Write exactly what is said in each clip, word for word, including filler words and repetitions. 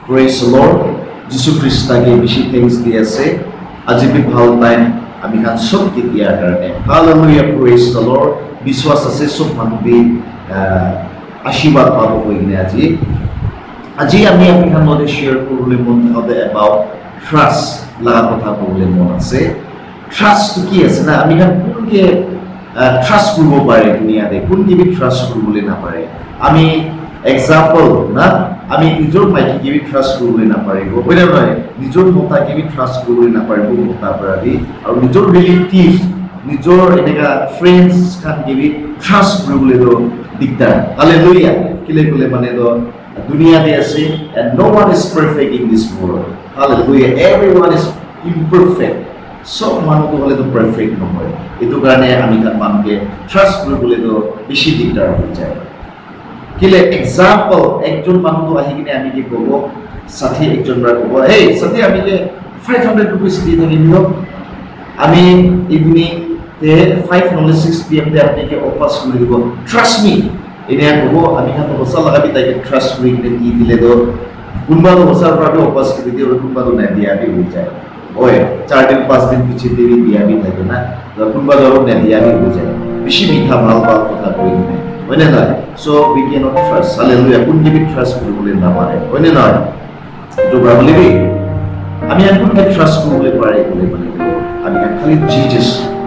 Praise the Lord. Jesus Christ ke bishi thanks dia se. Aji bhi bhal time ami kan sob ki dia karne. Hallelujah. Praise the Lord. Biswas ase sob manu bi ashirwad pabo koine aji. Aji ami ami kan mode share korule mon thade about trust laga kotha korule mon ase. Trust to ki ase na ami kan kunke trust korbo pare dunia te kunke bi trust korbole na pare. Ami example na আমি নিজর মাইকি কি trust করবলে না পারিব ওইটা নয় নিজর মতা কি ট্রাস্ট করবলে না পারিব মতা পরাদি আর নিজর রিলেটিভ নিজর এনেকা ফ্রেন্ডস খান কি ট্রাস্ট করবলে তো দিগদার হালেলুয়া কিলে কলে মানে তো দুনিয়াতে আছে and no one is perfect in this world hallelujah everyone is imperfect সব মানুষ হলে তো পারফেক্ট নহয় এটো কারণে আমি কান মানুষকে ট্রাস্ট করবলে তো বেশি দিগদার হয়ে যায় কিলে এক্সাম্পল একজন মানুষ আহি কিনে আমি কি কব সাথী একজন রা কব এই সাথী আমি যে five hundred rupees দি থাকি দিও আমি ইভিনিং তে five নহলে six p m তে আপনি কি অফার করে দিব ট্রাস্ট মি এনে কব আমি হাতে বসা লাগাবি তাইকে ট্রাস্ট করে কিনে দি দিলে তো কোনবা তো বসার পরে অফার করে দিও কোনবা তো না দিয়া বি হই যায় ওই চার দিন পাঁচ দিন পিছে দেরি দিয়া বি থাকে না কোনবা ধরো না দিয়া বি হই যায় বেশি মিঠা ভাল ভাল কথা কই দিবে ওনে না so we cannot trust hallelujah couldn't give it trust করবলে না পারে ওনে না তো বলিবি আমি এখন কে ট্রাস্ট করবলে পারে বলে মানে আমি খালি জিসাস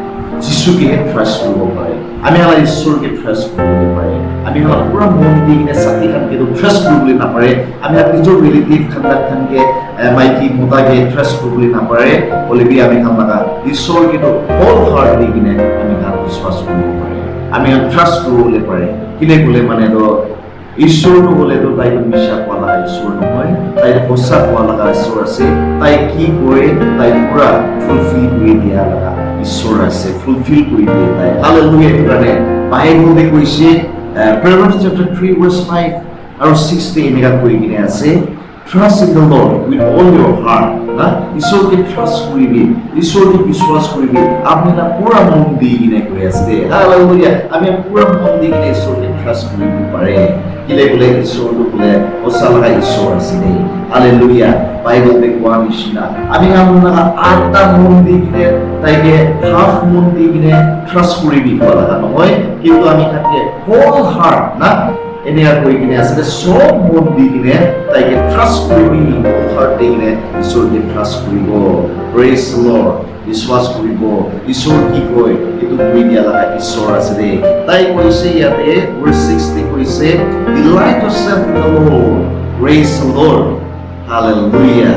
যিশুকে ট্রাস্ট করব পারে আমি আমার ঈশ্বরকে ট্রাস্ট করতে পারে আমি আমার পুরো মন দিয়ে সাথী খানকে তো ট্রাস্ট করবলে না পারে আমি আর নিজের রিলেটিভ খানদার খানকে মাইকি মোতাকে ট্রাস্ট করবলে না পারে বলিবি আমি খানদার ঈশ্বরকে তো হোল হার্ট দিয়ে আমি গান বিশ্বাস করব পারে আমি ট্রাস্ট করবলে পারে কিলে বলে মানে তো ঈশ্বর তো বলে তো তাই বিশ্বাস করা ঈশ্বর নহয় তাই বিশ্বাস করা লাগা ঈশ্বর আছে তাই কি করে তাই পুরা ফুলফিল করে দিয়া লাগা ঈশ্বর আছে ফুলফিল করে দিয়ে তাই হালেলুয়া এটারে বাইবেলে কইছে Proverbs chapter three verse five আর six তে এনেকা কই কিনে আছে Trust in the Lord with all your heart না ঈশ্বরকে ট্রাস্ট করিবি ঈশ্বরকে বিশ্বাস করিবি আপনি না পুরো মন দিয়ে কিনে কই আছে হালেলুয়া আমি পুরো মন দিয়ে কিনে ঈশ্বরকে ট্রাস্ট করিবি পারে কিলে বলে ঈশ্বর বলে ওসালা ঈশ্বর আছে রে হালেলুয়া বাইবেলে কোয়া মিশনা আমি আমরা আটটা মন দিয়ে কিনে তাইকে হাফ মন দিয়ে কিনে ট্রাস্ট করিবি বলা নহয় কিন্তু আমি কাকে হোল হার্ট না এনে আর কই কিনে আছে সব মন দিয়ে কিনে তাইকে ট্রাস্ট করিবি হোল হার্ট দিয়ে কিনে ঈশ্বরকে ট্রাস্ট করিব প্রেজ দ্য লর্ড বিশ্বাস করিব ঈশ্বর কি কয় এটো কই দিয়া লাগা ঈশ্বর আছে রে তাই কইছে ইয়াতে verse six তে কইছে delight yourself in the Lord praise the Lord hallelujah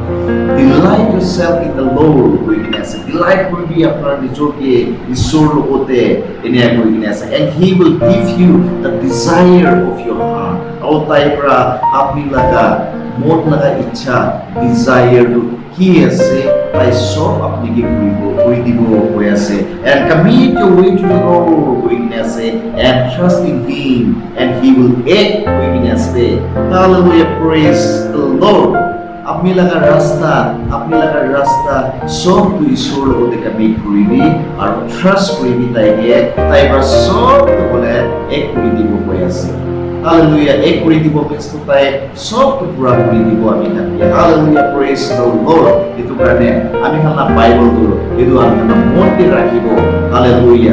delight yourself in the Lord কই কিনে আছে delight করিবি আপনার নিজকে ঈশ্বর লগতে এনে কই কিনে আছে and he will give you the desire of your heart ও তাই pra আপনি লাগা মন লাগা ইচ্ছা desire কি আছে তাই সব আপনি কি করিব কই দিব কই আছে and commit your way to the Lord কই কিনে আছে and trust in him and he will act কই কিনে আছে hallelujah praise the Lord আপনি লাগা রাস্তা আপনি লাগা রাস্তা সব তুই ঈশ্বর লগতে কমিট করিবি আর ট্রাস্ট করিবি তাইকে তাইবার সব বলে এক করে দিব কই আছে Hallelujah. Ek kuri dibo means to tayo so to pura kuri dibo ami kanya. Hallelujah. Praise the Lord. Itu karena ami kana Bible dulu. Itu ami kana monte rakibo. Hallelujah.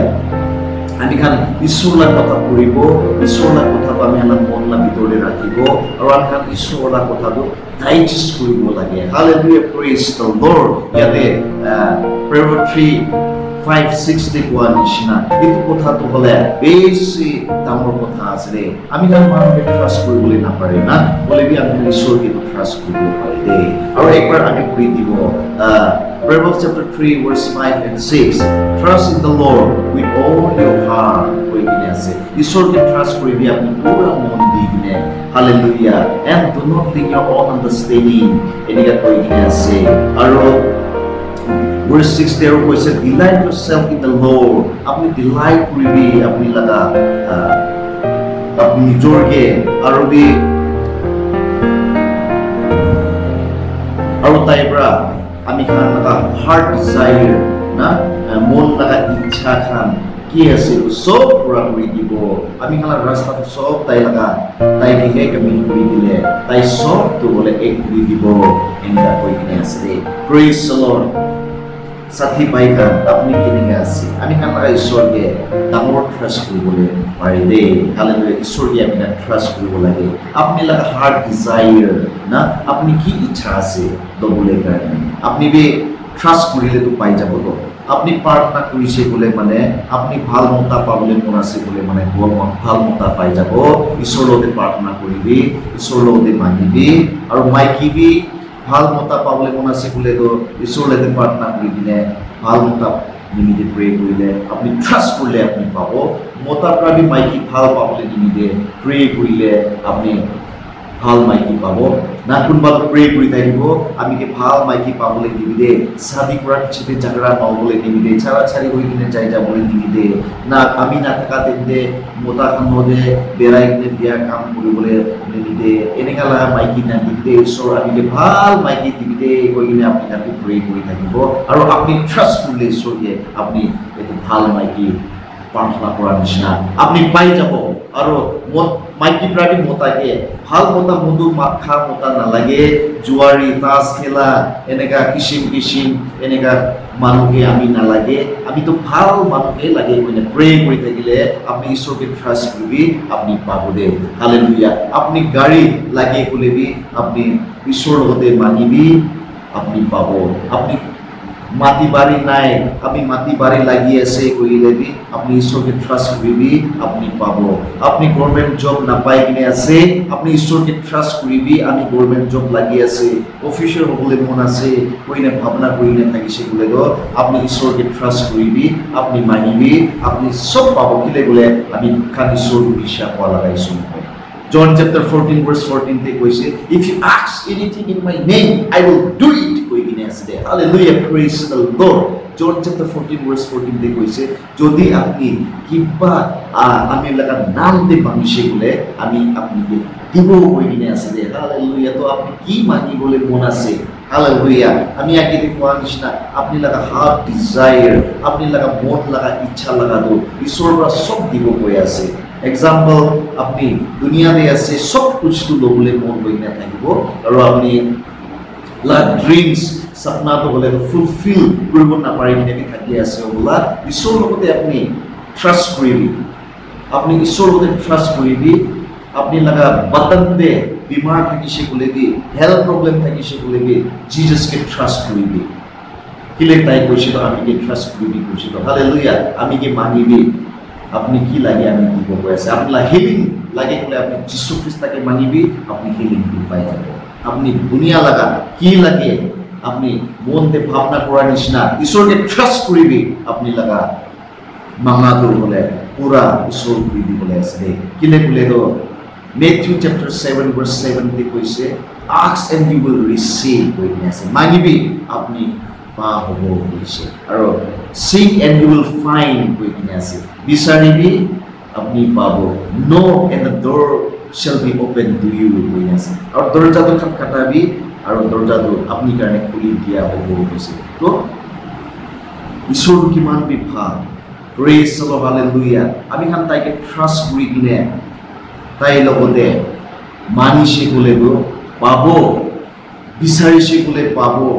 Ami kana Isur la kota kuribo. Isur la kota ami kana mon la bitore rakibo. Aru ami kana Isur la kota do digest kuribo lagi. Hallelujah. Praise the Lord. Yate Proverbs three five six one নিশনা এটো কথা তো বলে বেশি দামর কথা আছে আমি না মানুষকে ট্রাস্ট করবলে না পারে না বলেবি আমি ঈশ্বরকে ট্রাস্ট করব পারে দে আর একবার আমি পড়ি দিব Proverbs chapter three verse five and six trust in the Lord with all your heart কই কিনে আছে ঈশ্বরকে ট্রাস্ট করিবি আপনি পুরো মন দিয়ে কিনে hallelujah and do not think your own understanding এনেকা কই কিনে আছে আর verse six there was said delight yourself in the Lord apni delight koribi apni laga apni jorge aru di aru taibra ami khan laga heart desire na mon laga ichha khan ki ase sob pura kuri dibo ami khala rasta sob tai laga tai ki he kami kuri dile tai sob tu bole ek kuri dibo enka koi kine ase praise the Lord sathi pai kan apni kini ase ami kan laga ishwar ke damor trust kuri bole pare de hallelujah ishwar ke ami trust kuri bole lage apni laga heart desire na apni ki ichha ase do bole karne apni be trust kurile to pai jabo to apni प्रार्थना करिसे बोले माने apni ভাল মতা পাবলে মন আছে बोले माने ভাল মতা পাই যাব ঈশ্বরতে प्रार्थना করিবি ঈশ্বরতে মাগিবি আর মাইকিবি ভাল মতা পাবলে মন আছে बोले তো ঈশ্বরতে प्रार्थना করি দিনে ভাল মতা নিমিতে প্রে করিলে আপনি ট্রাস্ট করলে আপনি পাবো মতা প্রাবি মাইকি ভাল পাবলে নিমিতে প্রে করিলে আপনি ভাল মাইকি পাবো না কোনবা প্রে করি থাকিব আমি কে ভাল মাইকি পাবলে দিবিদে শাদি করার পিছতে ঝগড়া পাবলে দিবিদে ছাড়া ছাড়ি হই কিনে যাই যা বলে দিবিদে না আমি না থাকা দিতে মোতা খানদে বেরাই কিনে বিয়া কাম করি বলে দিবিদে এনেকা লাগা মাইকি না দিবিদে ঈশ্বর আমি কে ভাল মাইকি দিবিদে কই কিনে আপনি তাকে প্রে করি থাকিব আর আপনি ট্রাস্ট করলে ঈশ্বরকে আপনি এত ভাল মাইকি प्रार्थना করার নিশনা আপনি পাই যাব আর মাইকি প্রাবি মোতাকে ভাল মোতা মুদু মাখা মোতা না লাগে জুয়ারি তাস খেলা এনেকা কিসিম কিসিম এনেকা মানুকে আমি না লাগে আমি তো ভাল মানুকে লাগে কইনে প্রে করি থাকিলে আপনি ঈশ্বরকে ট্রাস্ট করবি আপনি পাবো দে হালেলুয়া আপনি গাড়ি লাগে কইলেবি আপনি ঈশ্বর হতে মানিবি আপনি পাবো আপনি মাটি বাড়ি নাই আপনি মাটি বাড়ি লাগিয়ে আছে কইলেবি আপনি ঈশ্বরকে ট্রাস্ট করিবি আপনি পাবো আপনি গভর্নমেন্ট জব না পাই কিনে আছে আপনি ঈশ্বরকে ট্রাস্ট করিবি আমি গভর্নমেন্ট জব লাগিয়ে আছে অফিসার হবলে মন আছে কইনে ভাবনা কইনে থাকিছে বলে গো আপনি ঈশ্বরকে ট্রাস্ট করিবি আপনি মানিবি আপনি সব পাবো কিলে বলে আমি খান ঈশ্বর বিশ্বাস করা লাগাইছো John chapter fourteen verse fourteen te koise if you ask anything in my name I will do it koi kine ase hallelujah praise the Lord John chapter fourteen verse fourteen te koise jodi apni kiba ami laga naam de mangishe bole ami apni ke dibo koi kine ase hallelujah to apni ki mani bole mon ase hallelujah ami age de koa nishna apni laga heart desire apni laga mon laga ichha laga do ishwar ra sob dibo koi ase example अपनी दुनिया में ऐसे सब कुछ तो लोगों मन बइना থাকিবো আৰু আপনি ला ड्रीम्स सपना तो बोले तो फुलफिल কৰিব না পাৰি কিনে থাকি আছে ওলা ঈশ্বৰ লগতে আপনি ট্রাস্ট কৰিবি আপনি ঈশ্বৰ লগতে ট্রাস্ট কৰিবি আপনি লাগা বতন দে বিমার থাকিছে বলেবি হেলথ প্রবলেম থাকিছে বলেবি জিসাস কে ট্রাস্ট কৰিবি কিলে তাই কৈছে তো আমি কে ট্রাস্ট কৰিবি কৈছে তো হালেলুয়া আমি কে মানিবি আপনি কি লাগে আমি কি বলবো আছে আপনার হিলিং লাগে বলে আপনি যিশু খ্রিস্টকে মানিবি আপনি হিলিং পাই যাবেন আপনি দুনিয়া লাগা কি লাগে আপনি মনতে ভাবনা করার নিশনা ঈশ্বরকে ট্রাস্ট করিবি আপনি লাগা মাঙ্গাদুর বলে পুরা ঈশ্বর করিবি বলে আছে কিলে বলে তো Matthew chapter seven verse seven তে কইছে ask and you will receive কইনে আছে মাগিবি আপনি পা হবো কইছে আর seek and you will find কইনে আছে বিচারিবি আপনি পাবো knock and the door shall be open to you কইনে আছে আর দরজা তো খটখটাবি আর দরজা তো আপনি কারণে খুলি দিয়া হবো কইছে তো ঈশ্বর কিমান বিভাগ praise the Lord hallelujah আমি খান তাইকে ট্রাস্ট করি কিনে তাই লগতে মানিছে বলে গো পাবো বিচাৰিছে বলে পাবো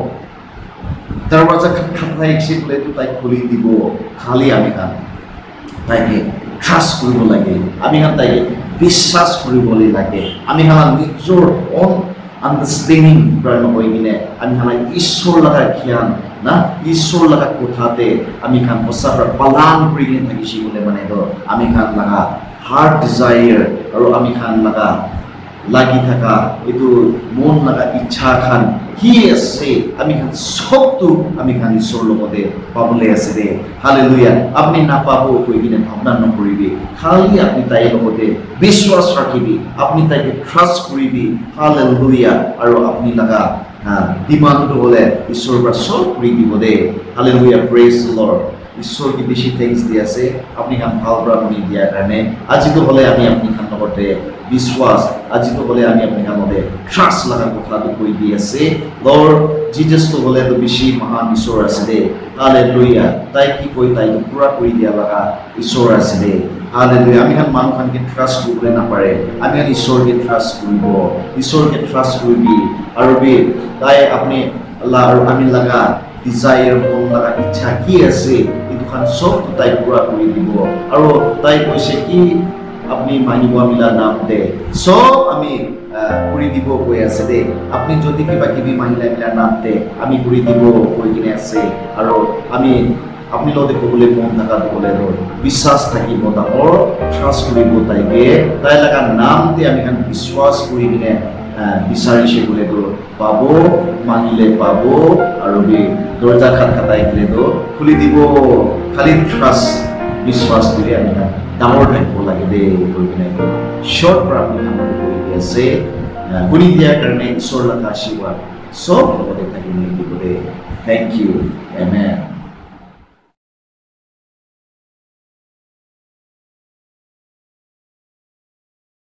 দরজা খটখটাইছে বলে তো তাই খুলি দিব খালি আমি খান তাইকে ট্রাস্ট কৰিব লাগে আমি খান তাইকে বিশ্বাস কৰিবলৈ লাগে আমি খান নিজৰ অন understaning প্রাণ হৈ কিনে আমি খান ঈশ্বৰ লগা জ্ঞান না ঈশ্বৰ লগা কথাতে আমি খান সঁচাৰ পালন কৰি কিনে থাকিছি বলে মানে তো আমি খান লগা heart desire আৰু আমি খান লগা লাগি থাকা এটো মন লগা ইচ্ছা খান কি আছে আমি খান সবটো আমি খান ঈশ্বৰ লগতে পাবলে আছে দে হালেলুয়া আপনি না পাবো কই কিনে ভাবনা নকৰিবি খালি আপনি তাই লগতে বিশ্বাস ৰাখিবি আপনি তাইকে ট্রাস্ট কৰিবি হালেলুয়া আৰু আপনি লগা ডিমান্ড হলে ঈশ্বৰৰ পৰা সব কৰি দিব দে হালেলুয়া প্রেজ দ্য লর্ড ঈশ্বর কি বেশি থ্যাঙ্কস দি আছে আপনি খান ভাল প্রাণী দিয়া কারণে আজি তো বলে আমি আপনি খান লগতে বিশ্বাস আজি তো বলে আমি আপনি খান লগতে ট্রাস্ট লাগা কথা তো কই দি আছে লর্ড জিসাস তো বলে তো বেশি মহান ঈশ্বর আছে দে হালেলুয়া তাই কি কই তাই তো পুরা কই দিয়া লাগা ঈশ্বর আছে দে Hallelujah. Ami kan manu kan ke trust kuri na pare. Ami kan Ishwar ke trust kuri bo. Ishwar ke trust kuri bi. Aru bi tai apne Allah aru ami laga desire mon laga ichha ki ase. Itu kan sob tai pura kuri dibo. Aru tai koise ki apni mani bo amila naam de. So ami kuri dibo koi ase de. Apni jodi kiba kibi mahila amila naam de. Ami kuri dibo koi kine ase. Aru ami আপনি লোকে বলে মন থাকা বলে বিশ্বাস থাকিব তার trust করিব তাইকে তাই লাগা নাম দিয়ে আমি খান বিশ্বাস করি কিনে বিচাৰিছে বলে তো পাব মানিলে পাব আৰু বি দরজা খাট খাটাই গলে তো খুলি দিব খালি ট্রাস্ট বিশ্বাস দিলে আমি খান ডাঙৰ থাকিব লাগে দে কৈ কিনে শর্ট প্রাপ্তি আমাৰ কৰি আছে গুণি দিয়াৰ কাৰণে ঈশ্বৰ লগা আশীৰ্বাদ সব লগতে থাকিব দিব দে থ্যাংক ইউ আমেন